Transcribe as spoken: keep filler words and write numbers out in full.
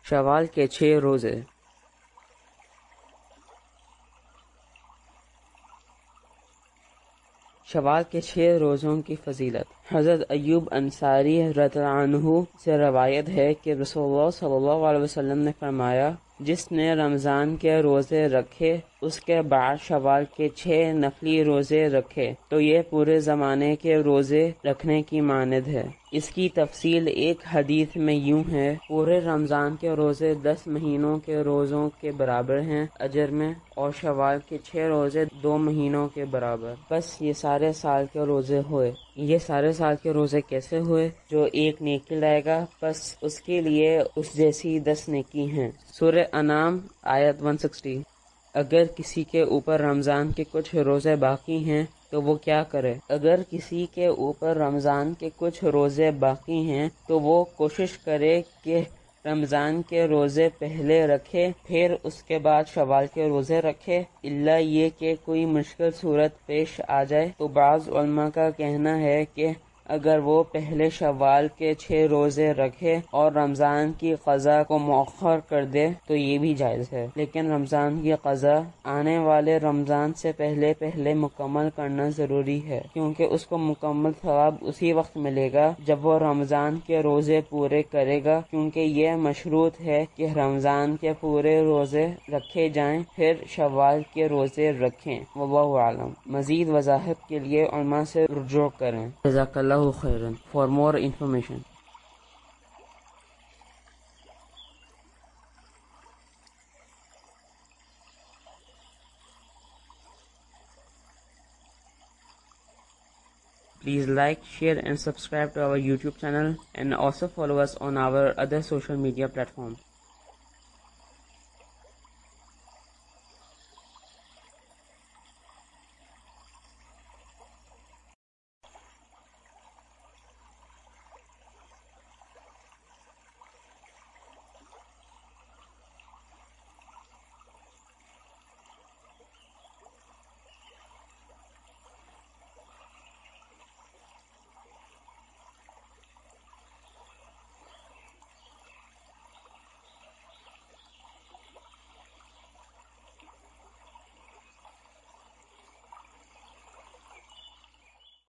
شوال کے چھ روزے۔ شوال کے چھ روزوں کی فضیلت۔ حضرت ایوب انصاری رضی اللہ عنہ سے روایت ہے کہ رسول اللہ صلی اللہ علیہ وسلم نے فرمایا، جس نے رمضان کے روزے رکھے اس کے بعد شوال کے چھ نفلی روزے رکھے تو یہ پورے زمانے کے روزے رکھنے کی مانند ہے۔ اس کی تفصیل ایک حدیث میں یوں ہے، پورے رمضان کے روزے دس مہینوں کے روزوں کے برابر ہیں اجر میں، اور شوال کے چھ روزے دو مہینوں کے برابر۔ بس یہ سارے سال کے روزے ہوئے۔ یہ سارے سال کے روزے کیسے ہوئے؟ جو ایک نیکی لائے گا بس اس کے لیے اس جیسی دس نیکی ہیں۔ سورہ انعام آیت ایک سو ساٹھ۔ اگر کسی کے اوپر رمضان کے کچھ روزے باقی ہیں تو وہ کیا کرے؟ اگر کسی کے اوپر رمضان کے کچھ روزے باقی ہیں تو وہ کوشش کرے کہ رمضان کے روزے پہلے رکھے، پھر اس کے بعد شوال کے روزے رکھے، الا یہ کہ کوئی مشکل صورت پیش آ جائے تو بعض علماء کا کہنا ہے کہ اگر وہ پہلے شوال کے چھ روزے رکھے اور رمضان کی قضا کو مؤخر کر دے تو یہ بھی جائز ہے، لیکن رمضان کی قضا آنے والے رمضان سے پہلے پہلے مکمل کرنا ضروری ہے، کیونکہ اس کو مکمل ثواب اسی وقت ملے گا جب وہ رمضان کے روزے پورے کرے گا، کیونکہ یہ مشروط ہے کہ رمضان کے پورے روزے رکھے جائیں پھر شوال کے روزے رکھیں۔ واللہ اعلم۔ مزید وضاحت کے لیے علماء سے رجوع کریں۔ جزاک اللہ خیرا۔ For more information please like, share and subscribe to our YouTube channel and also follow us on our other social media platforms.